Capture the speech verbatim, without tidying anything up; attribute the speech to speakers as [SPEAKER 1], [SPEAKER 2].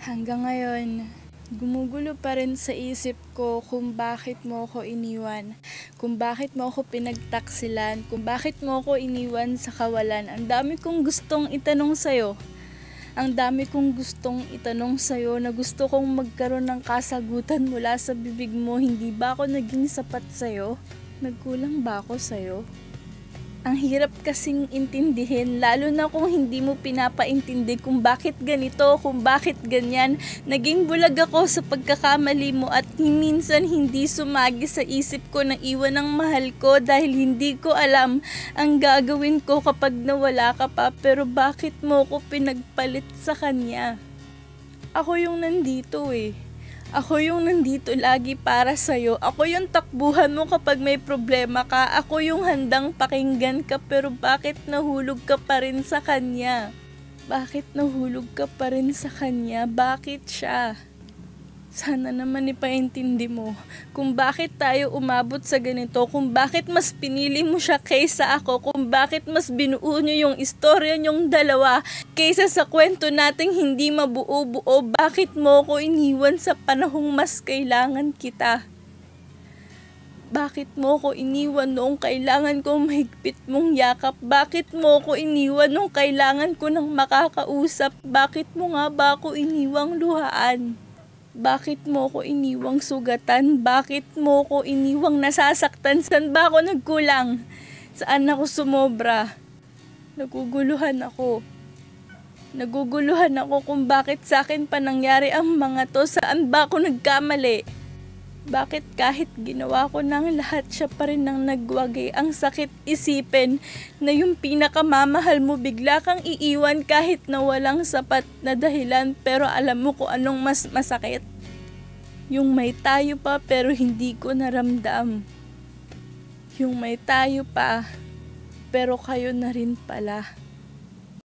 [SPEAKER 1] Hanggang ngayon, gumugulo pa rin sa isip ko kung bakit mo ako iniwan, kung bakit mo ako pinagtaksilan, kung bakit mo ako iniwan sa kawalan. Ang dami kong gustong itanong sa'yo. Ang dami kong gustong itanong sa'yo na gusto kong magkaroon ng kasagutan mula sa bibig mo. Hindi ba ako naging sapat sa'yo? Nagkulang ba ako sa'yo? Ang hirap kasing intindihin, lalo na kung hindi mo pinapaintindi kung bakit ganito, kung bakit ganyan. Naging bulag ako sa pagkakamali mo at minsan hindi sumagi sa isip ko na iwan ang mahal ko dahil hindi ko alam ang gagawin ko kapag nawala ka pa. Pero bakit mo ko pinagpalit sa kanya? Ako yung nandito eh. Ako yung nandito lagi para sa'yo. Ako yung takbuhan mo kapag may problema ka. Ako yung handang pakinggan ka, pero bakit nahulog ka pa rin sa kanya? Bakit nahulog ka pa rin sa kanya? Bakit siya? Sana naman ipaintindi mo kung bakit tayo umabot sa ganito, kung bakit mas pinili mo siya kaysa ako, kung bakit mas binuo nyo yung istorya nyong dalawa kaysa sa kwento nating hindi mabuo-buo. Bakit mo ko iniwan sa panahong mas kailangan kita? Bakit mo ko iniwan noong kailangan ko mahigpit mong yakap? Bakit mo ko iniwan noong kailangan ko ng makakausap? Bakit mo nga ba ako iniwang luhaan? Bakit mo ko iniwang sugatan? Bakit mo ko iniwang nasasaktan? Saan ba ako nagkulang? Saan ako sumobra? Naguguluhan ako. Naguguluhan ako kung bakit sa akin pa nangyari ang mga to. Saan ba ako nagkamali? Bakit kahit ginawa ko ng lahat, siya pa rin ang nagwagi? Ang sakit isipin na yung pinakamamahal mo bigla kang iiwan kahit na walang sapat na dahilan, pero alam mo kung anong mas masakit? Yung may tayo pa pero hindi ko naramdam. Yung may tayo pa pero kayo na rin pala.